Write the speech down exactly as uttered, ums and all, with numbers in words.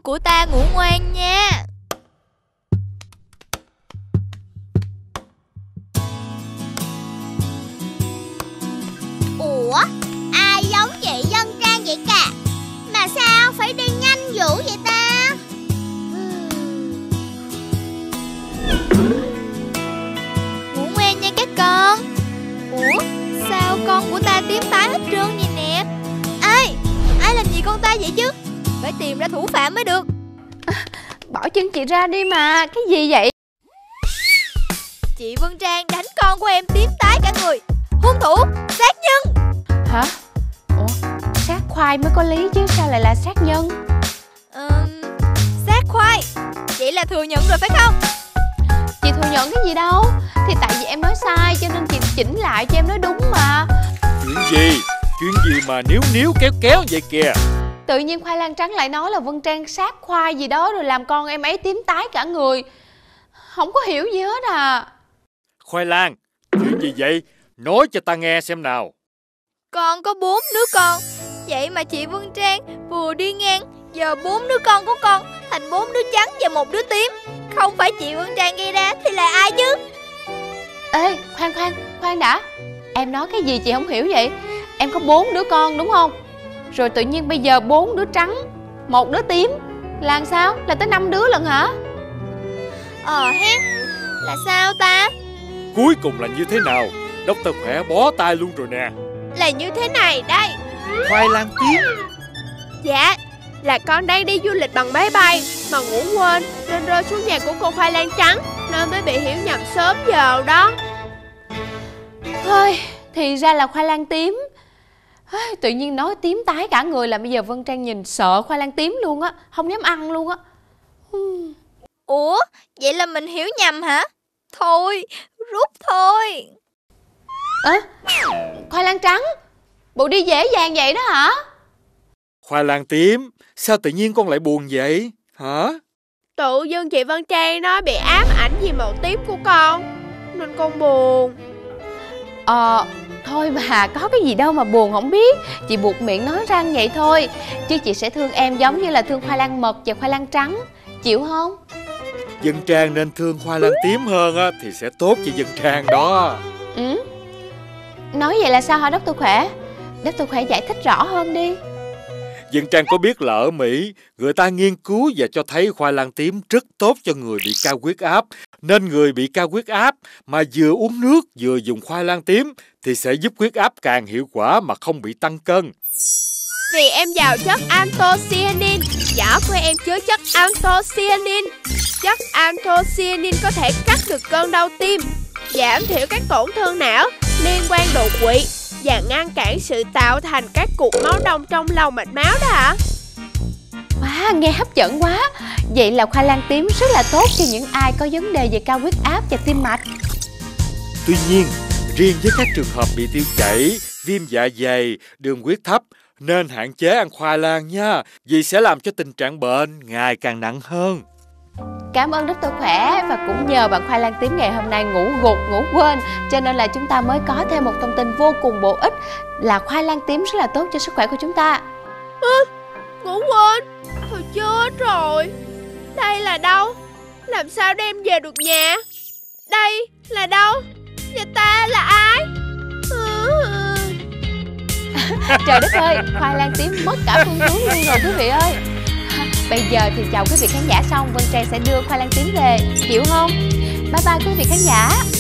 con của ta ngủ ngoan nha. Ủa, ai giống chị Vân Trang vậy cả? Mà sao phải đi nhanh dữ vậy ta? Ngủ ngoan nha các con. Ủa, sao con của ta tím tái hết trơn vậy nè? Ai, ai làm gì con ta vậy chứ? Phải tìm ra thủ phạm mới được. À, bỏ chân chị ra đi mà. Cái gì vậy? Chị Vân Trang đánh con của em tím tái cả người. Hung thủ, sát nhân. Hả? Ủa, sát khoai mới có lý chứ sao lại là sát nhân? Ừm, sát khoai. Vậy là thừa nhận rồi phải không? Chị thừa nhận cái gì đâu. Thì tại vì em nói sai cho nên chị chỉnh lại cho em nói đúng mà. Chuyện gì? Chuyện gì mà níu níu kéo kéo vậy kìa? Tự nhiên Khoai Lang Trắng lại nói là Vân Trang sát khoai gì đó rồi làm con em ấy tím tái cả người. Không có hiểu gì hết à. Khoai lang, chuyện gì vậy? Nói cho ta nghe xem nào. Con có bốn đứa con. Vậy mà chị Vân Trang vừa đi ngang, giờ bốn đứa con của con thành bốn đứa trắng và một đứa tím. Không phải chị Vân Trang gây ra thì là ai chứ? Ê, khoan khoan, khoan đã. Em nói cái gì chị không hiểu vậy? Em có bốn đứa con đúng không? Rồi tự nhiên bây giờ bốn đứa trắng, một đứa tím. Là sao? Là tới năm đứa lận hả? Ờ hén, là sao ta? Cuối cùng là như thế nào? Doctor Khỏe bó tay luôn rồi nè. Là như thế này đây. Khoai lang tím. Dạ, là con đang đi du lịch bằng máy bay mà ngủ quên nên rơi xuống nhà của cô Khoai Lang Trắng nên mới bị hiểu nhầm sớm giờ đó. Thôi, thì ra là khoai lang tím. Tự nhiên nói tím tái cả người là bây giờ Vân Trang nhìn sợ khoai lang tím luôn á, không dám ăn luôn á. Ủa, vậy là mình hiểu nhầm hả? Thôi, rút thôi. Ơ, à, khoai lang trắng, bộ đi dễ dàng vậy đó hả? Khoai lang tím, sao tự nhiên con lại buồn vậy? Hả? Tự dưng chị Vân Trang nói bị ám ảnh vì màu tím của con nên con buồn. Ờ, thôi mà có cái gì đâu mà buồn không biết. Chị buộc miệng nói ra vậy thôi. Chứ chị sẽ thương em giống như là thương khoai lang mật và khoai lang trắng. Chịu không? Vân Trang nên thương khoai lang tím hơn á, thì sẽ tốt cho Vân Trang đó. Ừ? Nói vậy là sao hả Doctor Khỏe? Doctor Khỏe giải thích rõ hơn đi. Vân Trang có biết là ở Mỹ, người ta nghiên cứu và cho thấy khoai lang tím rất tốt cho người bị cao huyết áp. Nên người bị cao huyết áp mà vừa uống nước vừa dùng khoai lang tím thì sẽ giúp huyết áp càng hiệu quả mà không bị tăng cân. Vì em giàu chất anthocyanin, vỏ của em chứa chất anthocyanin. Chất anthocyanin có thể cắt được cơn đau tim, giảm thiểu các tổn thương não liên quan đột quỵ và ngăn cản sự tạo thành các cục máu đông trong lòng mạch máu đó ạ. Wow, nghe hấp dẫn quá. Vậy là khoai lang tím rất là tốt cho những ai có vấn đề về cao huyết áp và tim mạch. Tuy nhiên, riêng với các trường hợp bị tiêu chảy, viêm dạ dày, đường huyết thấp nên hạn chế ăn khoai lang nha, vì sẽ làm cho tình trạng bệnh ngày càng nặng hơn. Cảm ơn Doctor Khỏe, và cũng nhờ bạn khoai lang tím ngày hôm nay ngủ gục, ngủ quên, cho nên là chúng ta mới có thêm một thông tin vô cùng bổ ích là khoai lang tím rất là tốt cho sức khỏe của chúng ta. À, ngủ quên? Thôi chết rồi. Đây là đâu? Làm sao đem về được nhà? Đây là đâu? Và ta là ai? À... Trời đất ơi, khoai lang tím mất cả phương hướng luôn rồi quý vị ơi. Bây giờ thì chào quý vị khán giả xong, Vân Trang sẽ đưa khoai lang tím về. Chịu không? Bye bye quý vị khán giả.